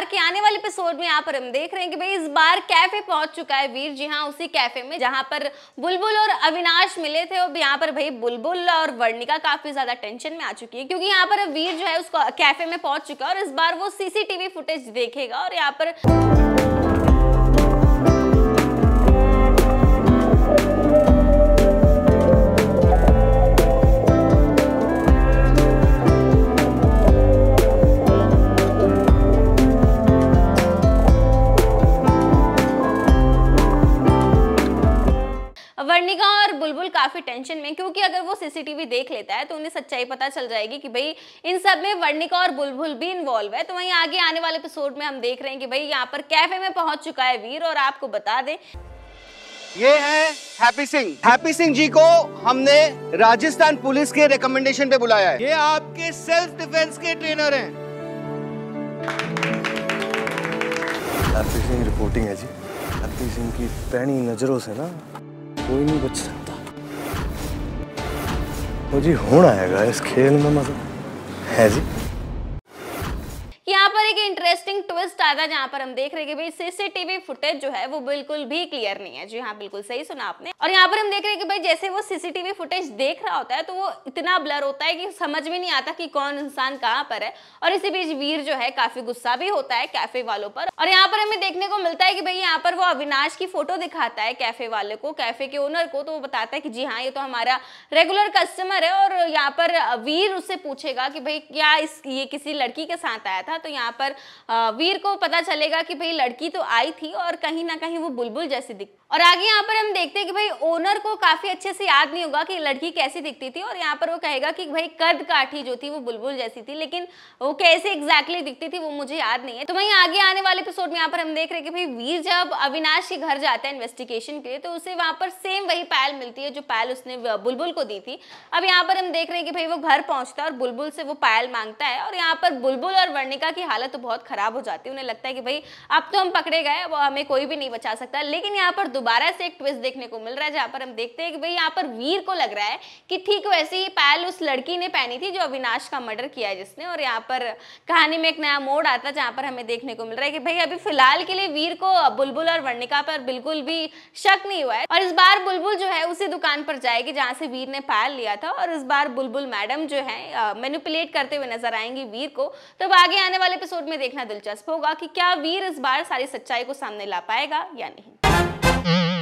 बार के आने वाले एपिसोड में यहाँ पर हम देख रहे हैं कि भाई इस बार कैफे पहुंच चुका है वीर। जी हाँ, उसी कैफे में जहां पर बुलबुल और अविनाश मिले थे। और यहाँ पर भाई बुलबुल और वर्णिका काफी ज्यादा टेंशन में आ चुकी है, क्योंकि यहाँ पर वीर जो है उसको कैफे में पहुंच चुका है और इस बार वो सीसीटीवी फुटेज देखेगा। और यहाँ पर वर्णिका और बुलबुल काफी टेंशन में, क्योंकि अगर वो सीसीटीवी देख लेता है तो उन्हें सच्चाई पता चल जाएगी कि भाई इन सब में वर्णिका और बुलबुल भी इन्वॉल्व है। तो वहीं आगे आने वाले एपिसोड में हम देख रहे हैं कि भाई यहाँ पर कैफे में पहुंच चुका है वीर। और आपको बता दें, ये है हैप्पी सिंह। हैप्पी सिंह जी को हमने राजस्थान पुलिस के रिकमेंडेशन पे बुलाया है। ये आपके सेल्फ डिफेंस के ट्रेनर हैं। हैप्पी सिंह रिपोर्टिंग है जी। हैप्पी सिंह की पैनी नजरों से ना कोई नहीं बच सकता। वो जी होना आएगा इस खेल में मजा है जी। यहाँ पर एक इंटरेस्टिंग ट्विस्ट आता है जहाँ पर हम देख रहे हैं कि भाई सीसीटीवी फुटेज जो है वो बिल्कुल भी क्लियर नहीं है। जी हाँ, बिल्कुल सही सुना आपने। और यहाँ पर हम देख रहे हैं कि भाई जैसे वो सीसीटीवी फुटेज देख रहा होता है तो वो इतना ब्लर होता है कि समझ में नहीं आता कि कौन इंसान कहाँ पर है। और इसी बीच वीर जो है काफी गुस्सा भी होता है कैफे वालों पर। और यहाँ पर हमें देखने को मिलता है कि भाई यहाँ पर वो अविनाश की फोटो दिखाता है कैफे वाले को, कैफे के ओनर को। तो वो बताता है कि जी हाँ, ये तो हमारा रेगुलर कस्टमर है। और यहाँ पर वीर उससे पूछेगा कि भाई क्या ये किसी लड़की के साथ आया था। तो यहाँ पर वीर को पता चलेगा कि भाई लड़की तो आई थी और कहीं ना कहीं वो बुलबुल जैसी दिखती। और आगे यहाँ पर हम देखते हैं कि भाई ओनर को काफी अच्छे से याद नहीं होगा कि लड़की कैसी दिखती थी। और यहाँ पर वो कहेगा कि भाई कद काठी जो थी वो बुलबुल जैसी थी, लेकिन वो कैसे एग्जैक्टली दिखती थी वो मुझे याद नहीं है। तो वहीं आगे आने वाले एपिसोड में यहाँ पर हम देख रहे हैं कि भाई वीर जब अविनाश के घर जाता है इन्वेस्टिगेशन के लिए, तो उसे वहां पर सेम वही पायल मिलती है जो पायल उसने बुलबुल को दी थी। अब यहाँ पर हम देख रहे हैं कि भाई वो घर पहुंचता है और बुलबुल से वो पायल मांगता है। और यहाँ पर बुलबुल और वर्णिका की हालत तो बहुत खराब हो जाती है। उन्हें लगता है कि भाई अब तो हम पकड़े गए, वो हमें कोई भी नहीं बचा सकता। लेकिन यहाँ पर दोबारा से एक ट्विस्ट देखने को मिल रहा है जहाँ पर हम देखते हैं कि भाई यहाँ पर वीर को लग रहा है कि ठीक वैसे ही पायल उस लड़की ने पहनी थी जो अविनाश का मर्डर किया है जिसने। और यहाँ पर कहानी में एक नया मोड़ आता है जहाँ पर हमें देखने को मिल रहा है कि भाई अभी फिलहाल के लिए वीर को बुलबुल और वर्णिका पर बिल्कुल भी शक नहीं हुआ है। और इस बार बुलबुल जो है उसी दुकान पर जाएगी जहाँ से वीर ने पायल लिया था। और इस बार बुलबुल मैडम जो है मैनिपुलेट करते हुए नजर आएंगी वीर को। तो आगे आने वाले एपिसोड में देखना दिलचस्प होगा कि क्या वीर इस बार सारी सच्चाई को सामने ला पाएगा या नहीं।